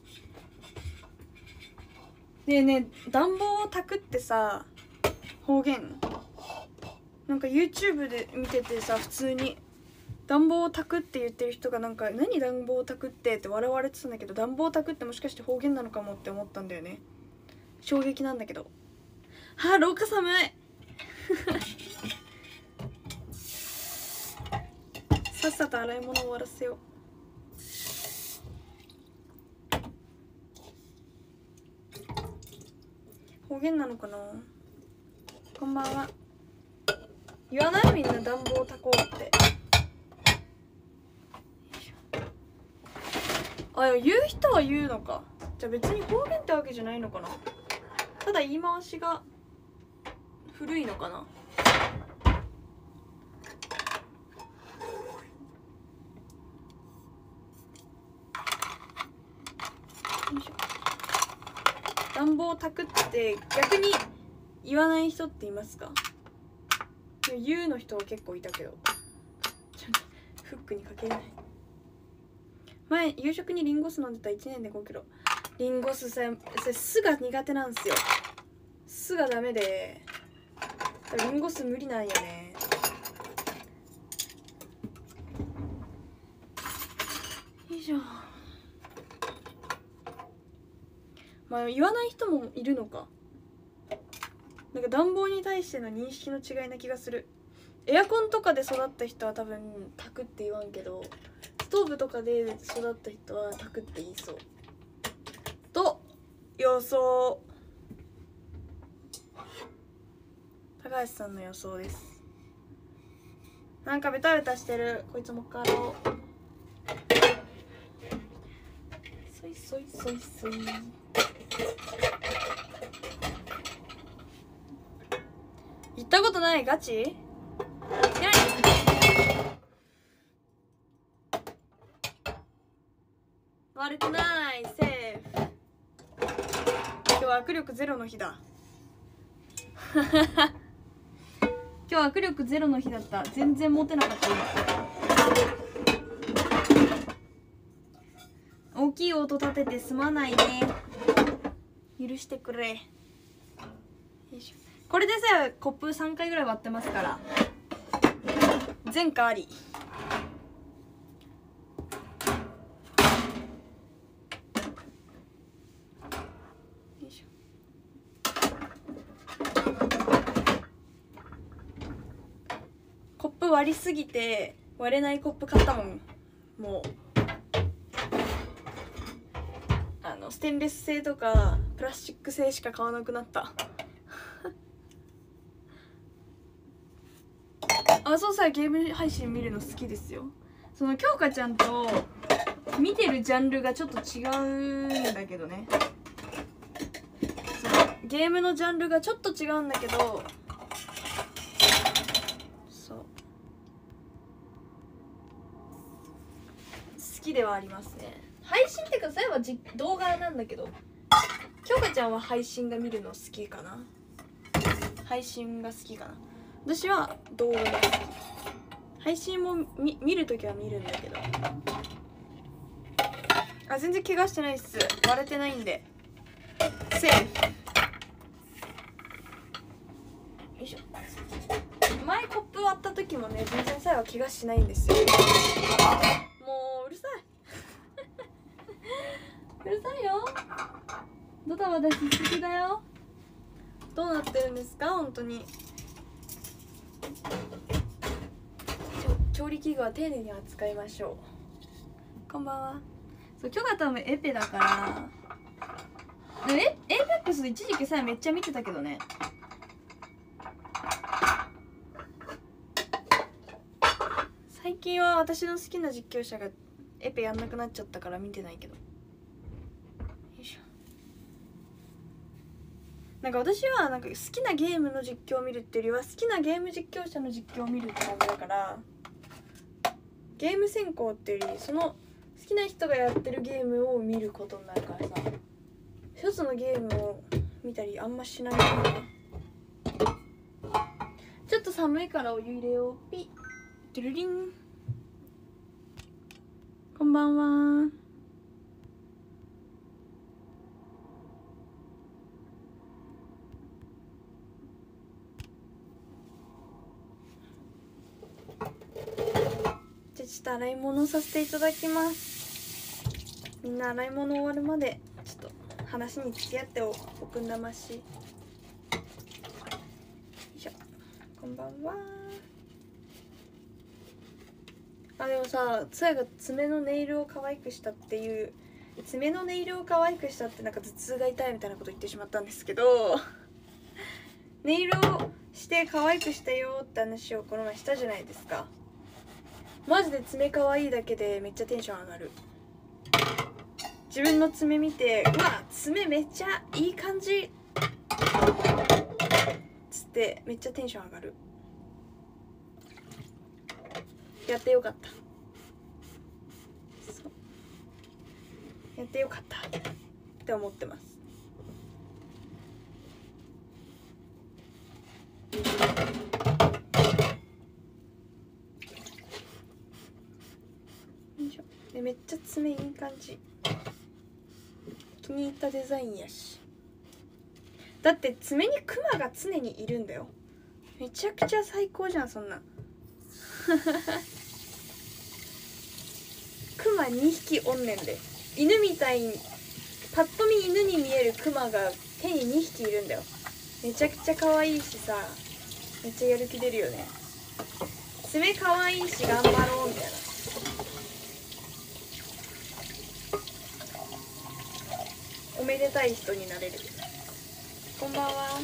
ねえねえ、暖房を焚くってさ、方言なんか YouTube で見ててさ、普通に暖房を焚くって言ってる人がなんか「何暖房を焚くって?」って笑われてたんだけど、暖房を焚くってもしかして方言なのかもって思ったんだよね。衝撃なんだけど。はあ、廊下寒いさっさと洗い物終わらせよう。方言なのかな。こんばんは。言わない？みんな暖房たこうって。あ、でも言う人は言うのか。じゃあ別に方言ってわけじゃないのかな。 ただ言い回しが古いのかな。よいしょ。暖房炊くって逆に言わない人っていますか？言うの人は結構いたけど、ちょっとフックにかけれない。前夕食にリンゴ酢飲んでたいちねんでごキロ。リンゴ酢さ、酢が苦手なんですよ。酢がダメでリンゴ酢無理なんよね。よいしょ。まあ言わない人もいるのか。なんか暖房に対しての認識の違いな気がする。エアコンとかで育った人は多分炊くって言わんけど、ストーブとかで育った人は炊くって言いそうと予想。高橋さんの予想です。なんかベタベタしてる。こいつもかろう。そいそいそいそい。行ったことない？ガチ？いない。悪くない。セーフ。今日は握力ゼロの日だ。今日は握力ゼロの日だった。全然持てなかった今。大きい音立ててすまないね。許してくれ。よいしょ。これでさ、コップさんかいぐらい割ってますから前科あり。よいしょ。コップ割りすぎて割れないコップ買ったもん。もうあのステンレス製とかプラスチック製しか買わなくなったあ、そうさ、ゲーム配信見るの好きですよ。その京香ちゃんと見てるジャンルがちょっと違うんだけどね。そのゲームのジャンルがちょっと違うんだけど、そう好きではありますね。配信ってかそういえばじ動画なんだけど、京香ちゃんは配信が見るの好きかな。配信が好きかな。私は動画が好き。配信も 見, 見るときは見るんだけど、あ、全然怪我してないっす。割れてないんでセーフ。よいしょ。前コップ割った時もね、全然さえは怪我しないんですよ。もううるさいうるさいよ。ドタバタしすぎだよ。どうなってるんですか本当に。調理器具は丁寧に扱いましょう。こんばんは。そう、今日が多分エペだからで、エイペックス一時期さめっちゃ見てたけどね。最近は私の好きな実況者がエペやんなくなっちゃったから見てないけど。よいしょ。なんか私はなんか好きなゲームの実況を見るっていうよりは好きなゲーム実況者の実況を見るって感じだから、ゲーム選考っていうよりその好きな人がやってるゲームを見ることになるからさ、一つのゲームを見たりあんましないから。ちょっと寒いからお湯入れよう。ピットゥルリン。こんばんは。じゃあちょっと洗い物させていただきます。みんな洗い物終わるまでちょっと話に付き合っておくんだまし。よいしょ。こんばんは。あ、でもさ、つやが爪のネイルを可愛くしたっていう、爪のネイルを可愛くしたってなんか頭痛が痛いみたいなこと言ってしまったんですけどネイルをして可愛くしたよって話をこの前したじゃないですか。マジで爪可愛いだけでめっちゃテンション上がる。自分の爪見て、うわ、爪めっちゃいい感じっつってめっちゃテンション上がる。やってよかった、そうやってよかったって思ってます。でめっちゃ爪いい感じ、気に入ったデザインやし。だって爪にクマが常にいるんだよ。めちゃくちゃ最高じゃんそんなクマにひきおんねんで。犬みたいにパッと見犬に見えるクマが手ににひきいるんだよ。めちゃくちゃ可愛いしさ、めっちゃやる気出るよね。爪可愛いし頑張ろうみたいな。おめでたい人になれる。こんばんは。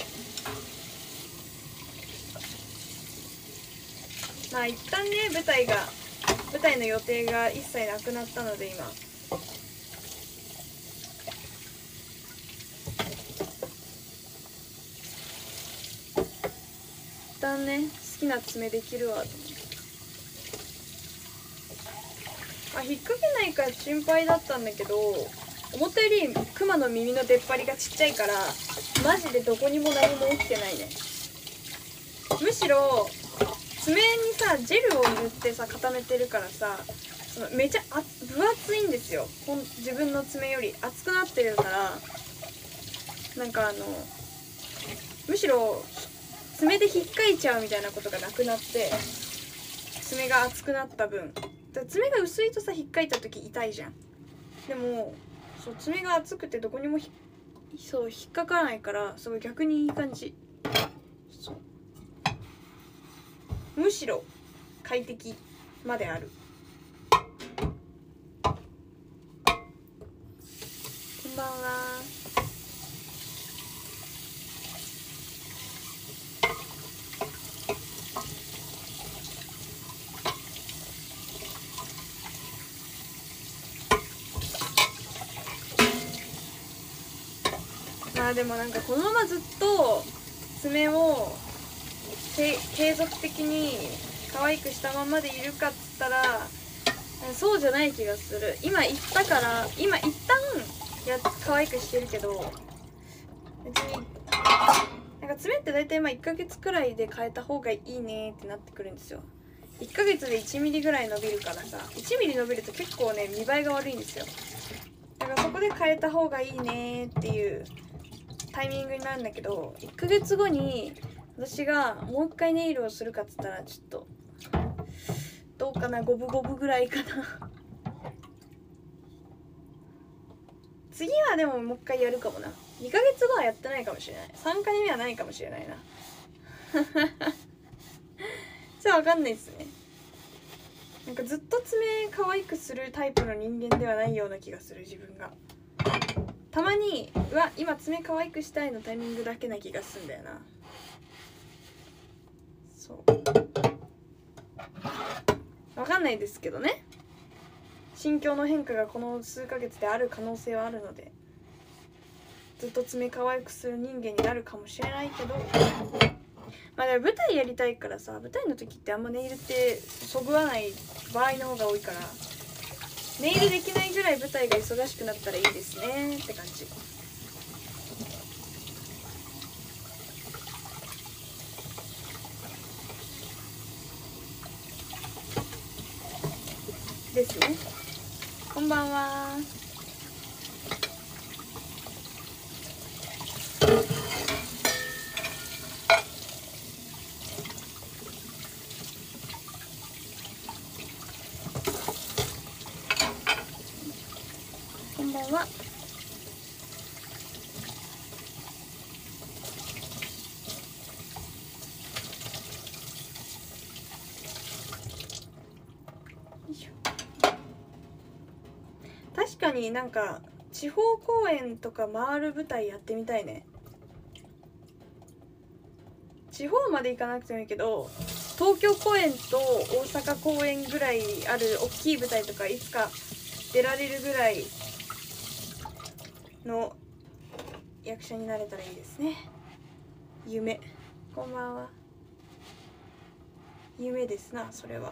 まあ一旦ね、舞台が舞台の予定が一切なくなったので今一旦ね好きな爪できるわと思って。あ、引っ掛けないから心配だったんだけど、思ったよりクマの耳の出っ張りがちっちゃいからマジでどこにも何も起きてないね。むしろ爪にさジェルを塗ってさ固めてるからさ、そのめちゃあ分厚いんですよ。ほん自分の爪より厚くなってるから、なんかあのむしろ爪で引っかいちゃうみたいなことがなくなって、爪が厚くなった分だ、爪が薄いとさ引っかいた時痛いじゃん。でもそう爪が厚くてどこにもひそう引っかからないからすごい逆にいい感じ。そうむしろ快適まである。こんばんは。まあでもなんかこのままずっと爪を継続的に可愛くしたままでいるかっつったらそうじゃない気がする。今言ったから今一旦や可愛くしてるけど、別になんか爪って大体まあいっかげつくらいで変えた方がいいねってなってくるんですよ。いっかげつでいちミリぐらい伸びるからさ、いちミリ伸びると結構ね見栄えが悪いんですよ。だからそこで変えた方がいいねっていうタイミングになるんだけど、いっかげつごに私がもう一回ネイルをするかっつったらちょっとどうかな、五分五分ぐらいかな次はでももう一回やるかもな。にかげつごはやってないかもしれない。さんかいめはないかもしれないなじゃあわかんないっすね。なんかずっと爪可愛くするタイプの人間ではないような気がする自分が。たまにうわ今爪可愛くしたいのタイミングだけな気がすんだよな。そうわかんないですけどね、心境の変化がこの数ヶ月である可能性はあるので、ずっと爪可愛くする人間になるかもしれないけど、まあでも舞台やりたいからさ、舞台の時ってあんまネイルってそぐわない場合の方が多いから、ネイルできないぐらい舞台が忙しくなったらいいですねって感じ。ですね。こんばんは。こんばんは。確かになんか地方公演とか回る舞台やってみたいね。地方まで行かなくてもいいけど東京公演と大阪公演ぐらいある大きい舞台とかいつか出られるぐらいの役者になれたらいいですね。 夢。こんばんは。夢ですな、それは。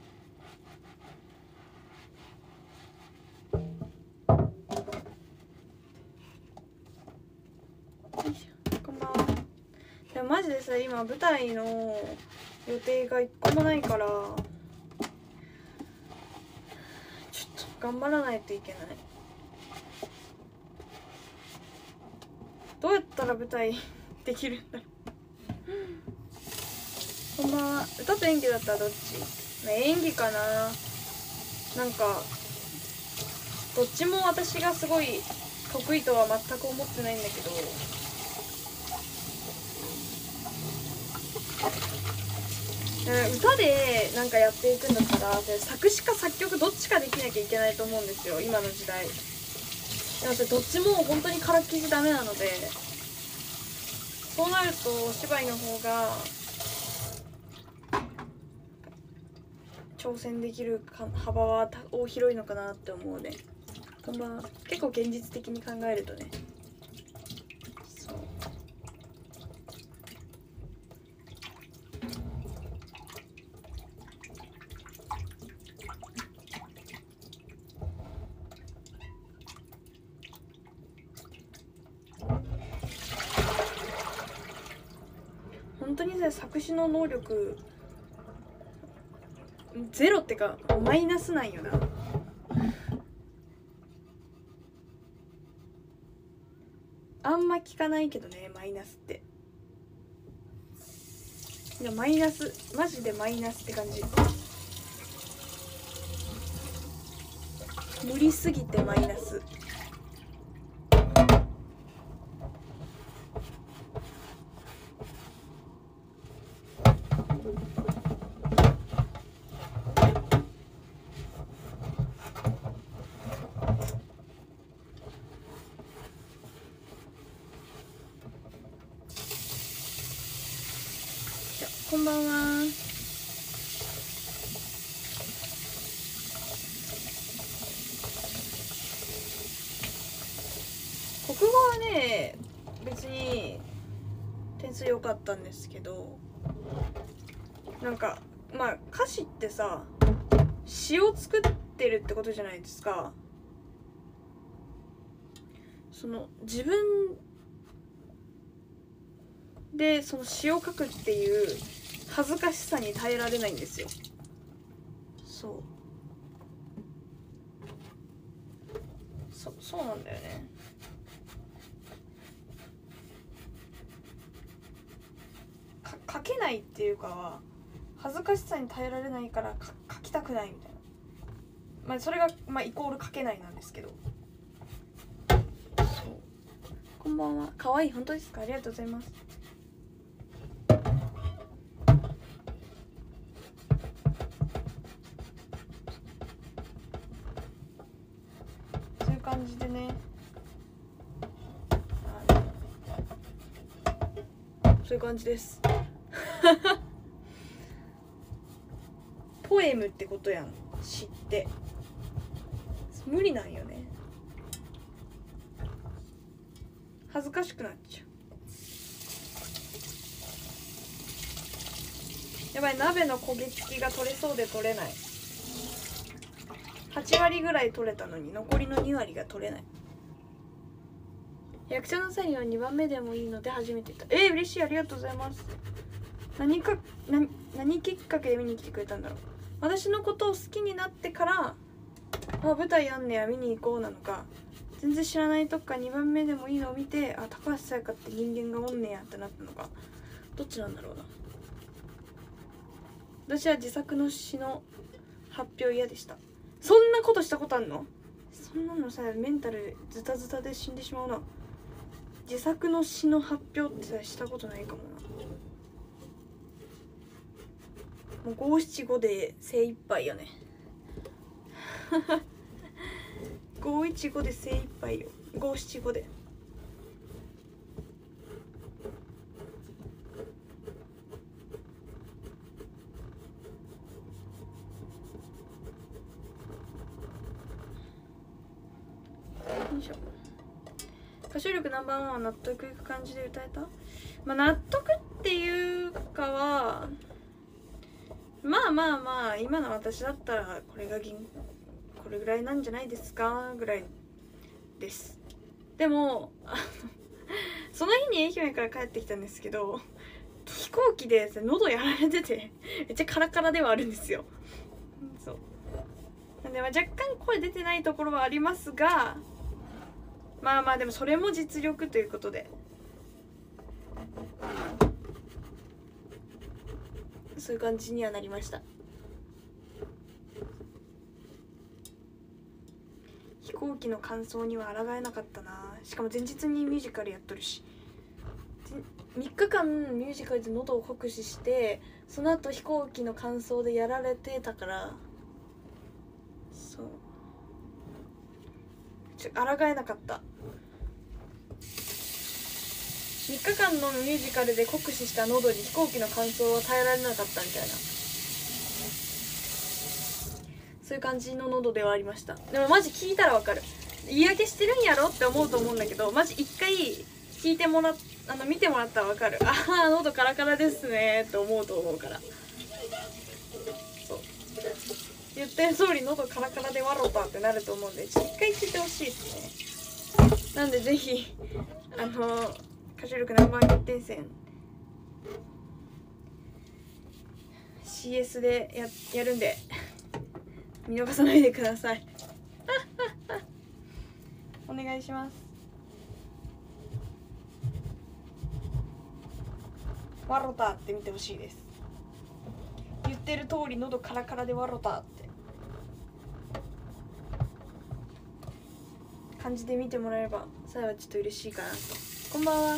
よいしょ、こんばんは。でもマジでさ、今舞台の予定が一個もないから、ちょっと頑張らないといけない。どうやったら舞台できるんだろう。こんばんは。歌と演技だったらどっち？演技かな。なんかどっちも私がすごい得意とは全く思ってないんだけど、歌でなんかやっていくんだったら作詞か作曲どっちかできなきゃいけないと思うんですよ、今の時代。でもそれどっちも本当にからっきしダメなので、そうなるとお芝居の方が挑戦できる幅は大広いのかなって思うね。こんばんは。結構現実的に考えるとね。そう。本当にさ、作詞の能力ゼロってかマイナスなんよな。あんま聞かないけどね、マイナスって。いやマイナス、マジでマイナスって感じ。無理すぎてマイナス。こんばんは。国語はね、別に点数良かったんですけど、なんかまあ歌詞ってさ、詩を作ってるってことじゃないですか。その自分でその詩を書くっていう恥ずかしさに耐えられないんですよ。そうそそうなんだよね。か書けないっていうかは恥ずかしさに耐えられないからか書きたくないみたいな、まあそれが、まあ、イコール書けないなんですけど。そうこんばんは。可愛い。本当ですか？ありがとうございます。そういう感じでね、そういう感じですポエムってことやん、詩って無理なんよね。恥ずかしくなっちゃう。やばい、鍋の焦げ付きが取れそうで取れない。はちわりぐらい取れたのに残りのにわりが取れない。役者の際にはにばんめでもいいので初めて言った。えー、嬉しい。ありがとうございます。何かな何きっかけで見に来てくれたんだろう。私のことを好きになってからあ舞台やんねや見に行こうなのか、全然知らないとこからにばんめでもいいのを見て、あ高橋沙耶香って人間がおんねやってなったのか、どっちなんだろうな。私は自作の詩の発表嫌でした。そんなことしたことあんの？そんなのさ、メンタルズタズタで死んでしまうな。自作の詩の発表ってさしたことないかもな。もう五七五で精一杯よね五一五で精一杯よ。五七五で。よいしょ。歌唱力ナンバーワンは納得いく感じで歌えた？ まあ納得っていうかはまあまあまあ今の私だったらこれが銀これぐらいなんじゃないですかぐらいです。でもその日に愛媛から帰ってきたんですけど、飛行機で喉やられててめっちゃカラカラではあるんですよ。そうなんで、まあ、若干声出てないところはありますが、まあまあでもそれも実力ということで、そういう感じにはなりました。飛行機の感想には抗えなかったな。しかも前日にミュージカルやっとるし、みっかかんミュージカルで喉を酷使して、その後飛行機の感想でやられてたから、そうちょ抗えなかった。みっかかんのミュージカルで酷使した喉に飛行機の感想は耐えられなかったみたいな、そういう感じの喉ではありました。でもマジ聞いたらわかる、言い訳してるんやろって思うと思うんだけど、マジ一回聞いてもらっあの見てもらったらわかる。ああ喉カラカラですねって思うと思うから、そう言ってる通り喉カラカラで笑ったってなると思うんで、一回聞いてほしいですね。なんでぜひあの歌唱力ナンバーワン決定戦 シーエス で や, やるんで見逃さないでくださいお願いします。ワロタって見てほしいです。言ってる通り喉カラカラでワロタって感じで見てもらえればさえはちょっと嬉しいかなと。こんばんは。よ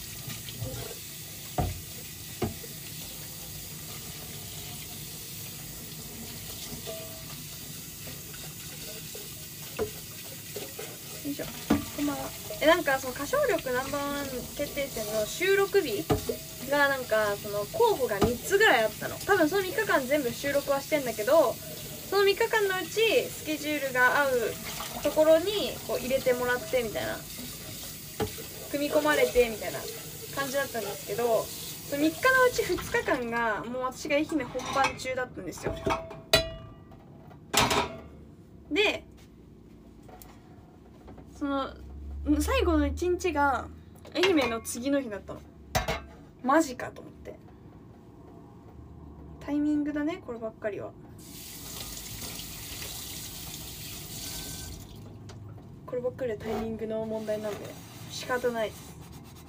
いしょ。こんばんは。えなんかその歌唱力ナンバーワン決定戦の収録日がなんかその候補がみっつぐらいあったの。多分そのみっかかん全部収録はしてんだけど、そのみっかかんのうちスケジュールが合うところにこう入れてもらってみたいな、組み込まれてみたいな感じだったんですけど、そのみっかのうちふつかかんがもう私が愛媛本番中だったんですよ。でその最後のいちにちが愛媛の次の日だったの。マジかと思って、タイミングだねこればっかりは。こればっかりはタイミングの問題なんで仕方ないです。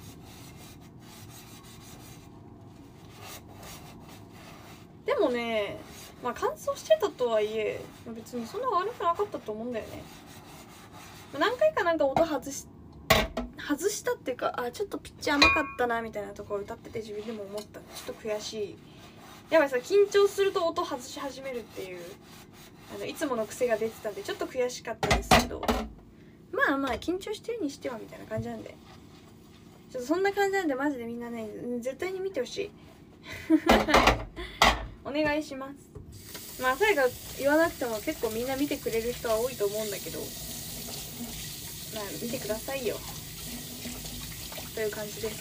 でもね、まあ乾燥してたとはいえ別にそんな悪くなかったと思うんだよね。何回かなんか音外し外したっていうか、あちょっとピッチ甘かったなみたいなところ歌ってて自分でも思った。ちょっと悔しい。やばいさ、緊張すると音外し始めるっていうあのいつもの癖が出てたんでちょっと悔しかったですけど、まあまあ緊張してるにしてはみたいな感じなんで、ちょっとそんな感じなんでマジでみんなね絶対に見てほしいお願いします。まあさやが言わなくても結構みんな見てくれる人は多いと思うんだけど、まあ見てくださいよという感じです。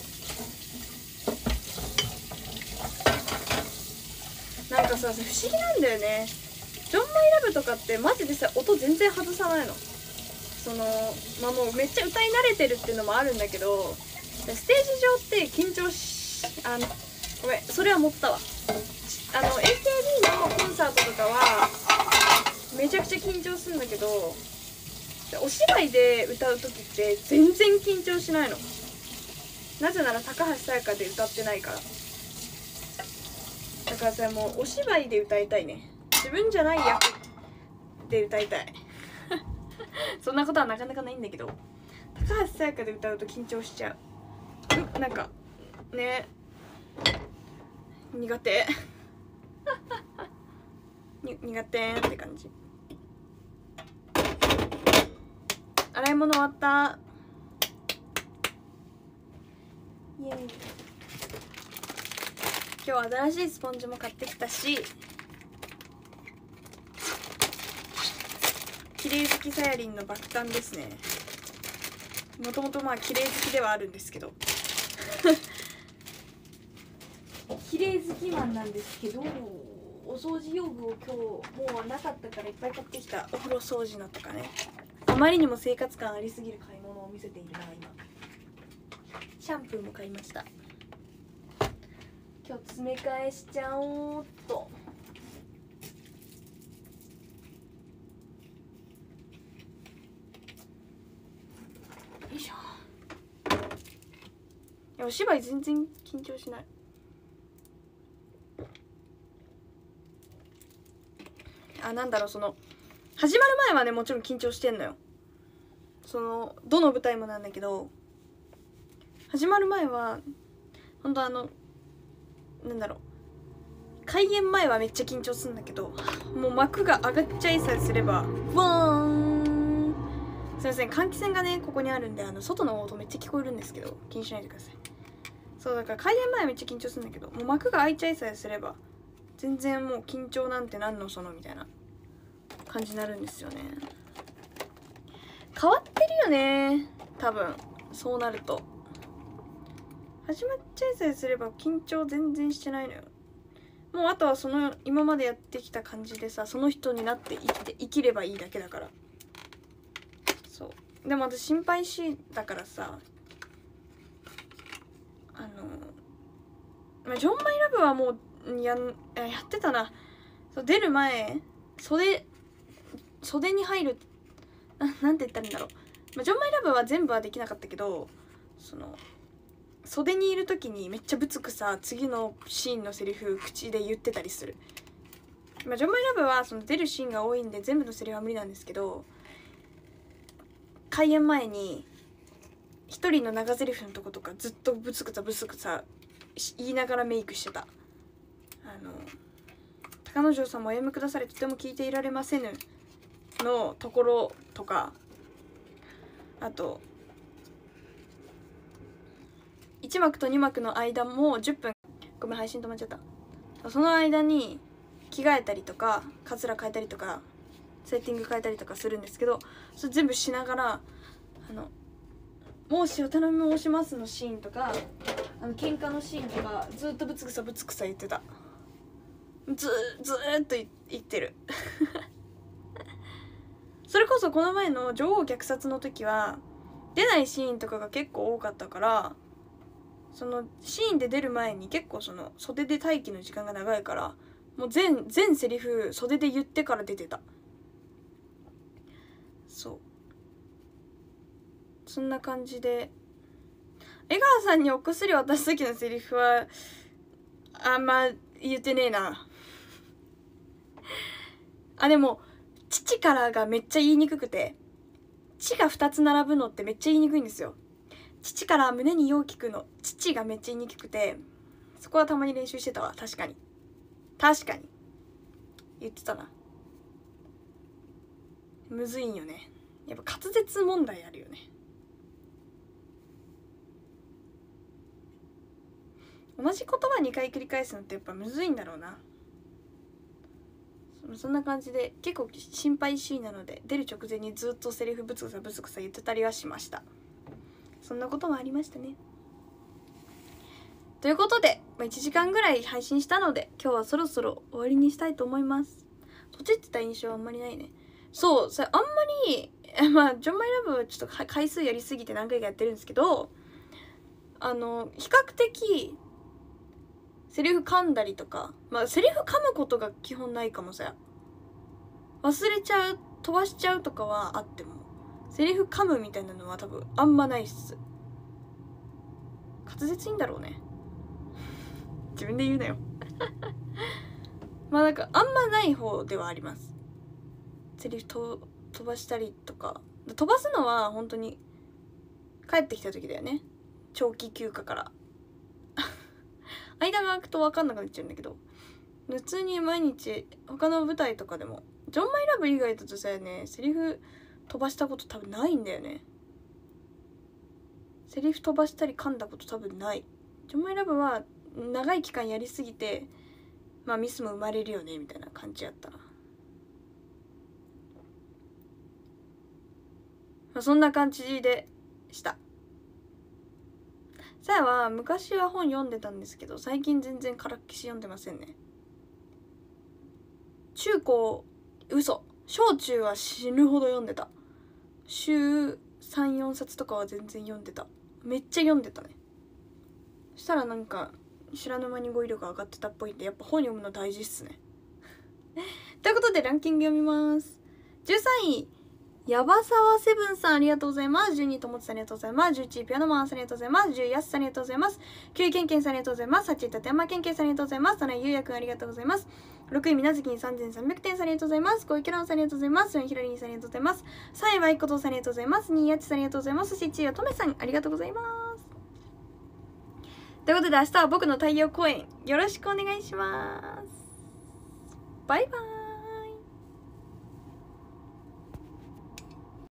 なんかさ不思議なんだよね、ジョン・マイ・ラブとかってマジでさ音全然外さないの。そのまあもうめっちゃ歌い慣れてるっていうのもあるんだけど、ステージ上って緊張しあのごめんそれは持ったわ。あの エーケービー のコンサートとかはめちゃくちゃ緊張するんだけど、お芝居で歌う時って全然緊張しないの。なぜなら高橋沙耶香で歌ってないから。だからさもうお芝居で歌いたいね。自分じゃない役で歌いたいそんなことはなかなかないんだけど、高橋沙耶香で歌うと緊張しちゃう。なんかね苦手に苦手って感じ。洗い物終わった。イエーイ。今日新しいスポンジも買ってきたし、綺麗好きさやりんの爆誕ですね。もともとまあ綺麗好きではあるんですけど綺麗好きマンなんですけど、お掃除用具を今日もうなかったからいっぱい買ってきた。お風呂掃除のとかね、あまりにも生活感ありすぎる買い物を見せているな今。シャンプーも買いました。今日詰め替えしちゃおうっと。よいしょ。いやお芝居全然緊張しない。あ、なんだろう、その始まる前はねもちろん緊張してんのよ。そのどの舞台もなんだけど、始まる前はほんとあのなんだろう、開演前はめっちゃ緊張するんだけど、もう幕が上がっちゃいさえすればワーン。すいません、換気扇がねここにあるんで、あの外の音めっちゃ聞こえるんですけど気にしないでください。そうだから開演前めっちゃ緊張するんだけど、もう幕が開いちゃいさえすれば全然もう緊張なんてなんのそのみたいな感じになるんですよね。変わってるよね多分。そうなると始まっちゃいさえすれば緊張全然してないのよ。もうあとはその今までやってきた感じでさ、その人になって生きて生きればいいだけだから。そうでも私心配しだからさ、あの、まあ、ジョンマイラブはもうやんやってたな。そう出る前袖袖に入るな、なんて言ったらいいんだろう、まあ、ジョンマイラブは全部はできなかったけど、その袖にいる時にめっちゃぶつくさ次のシーンのセリフ口で言ってたりする。まあ、ジョンマイラブはその出るシーンが多いんで全部のセリフは無理なんですけど、開演前に一人の長ゼリフのとことかずっとブツクサブツクサ言いながらメイクしてた。あの高之丞さんもおやめくだされとても聞いていられませぬのところとか、あといち幕とに幕の間もじゅっぷん、ごめん配信止まっちゃった。その間に着替えたりとかカツラ変えたりとかセッティング変えたりとかするんですけど、それ全部しながらあの「もしお頼み申します」のシーンとか、あの喧嘩のシーンとかずっとブツクサブツクサ言ってた。ずずーっと言ってるそれこそこの前の女王虐殺の時は出ないシーンとかが結構多かったから、そのシーンで出る前に結構その袖で待機の時間が長いから、もう全全セリフ袖で言ってから出てた。そうそんな感じで、江川さんにお薬を渡す時のセリフはあんま言ってねえなあ、でも父からがめっちゃ言いにくくて、父がふたつ並ぶのってめっちゃ言いにくいんですよ。父から胸によう聞くの父がめっちゃ言いにくくて、そこはたまに練習してたわ。確かに確かに言ってたな。むずいんよね、やっぱ滑舌問題あるよね。同じ言葉にかい繰り返すのってやっぱむずいんだろうな。そんな感じで結構心配しいなので、出る直前にずっとセリフブツクサブツクサ言ってたりはしました。そんなこともありましたね。ということで、まあ、いちじかんぐらい配信したので今日はそろそろ終わりにしたいと思います。とちってた印象はあんまりないね。そうそれあんまりまあジョンマイラブはちょっと回数やりすぎて何回かやってるんですけど、あの比較的セリフ噛んだりとか、まあセリフ噛むことが基本ないかもさ。忘れちゃう飛ばしちゃうとかはあっても、セリフ噛むみたいなのは多分あんまないっす。滑舌いいんだろうね自分で言うなよまあなんかあんまない方ではあります。セリフと飛ばしたりとか、飛ばすのは本当に帰ってきた時だよね、長期休暇から間が空くと分かんなくなっちゃうんだけど、普通に毎日他の舞台とかでもジョンマイラブ以外だとさね、セリフ飛ばしたこと多分ないんだよね。セリフ飛ばしたり噛んだこと多分ない。ジョンマイラブは長い期間やりすぎて、まあミスも生まれるよねみたいな感じやったな。まあ、そんな感じでした。 さやは昔は本読んでたんですけど、最近全然からっきし読んでませんね。中高嘘小中は死ぬほど読んでた。週さん、よんさつとかは全然読んでた。めっちゃ読んでたね。そしたらなんか知らぬ間に語彙力上がってたっぽいんで、やっぱ本読むの大事っすねということでランキング読みます。じゅうさんいヤバサワセブンさんありがとうございます。じゅうにいともつさんありがとうございます。じゅういちいピアノマンさんありがとうございます。じゅういやすさんありがとうございます。きゅういけんけんさんありがとうございます。はちい立山けんけんさんありがとうございます。なないゆうやくんありがとうございます。ろくいみなずきんさんぜんさんびゃくてんさんありがとうございます。ごいキャランさんありがとうございます。よんいひらりんさんありがとうございます。さんいはいっことさんありがとうございます。にいやちさんありがとうございます。そしていちいはとめさんありがとうございます。ということで明日は僕の太陽公演よろしくお願いします。バイバーイ。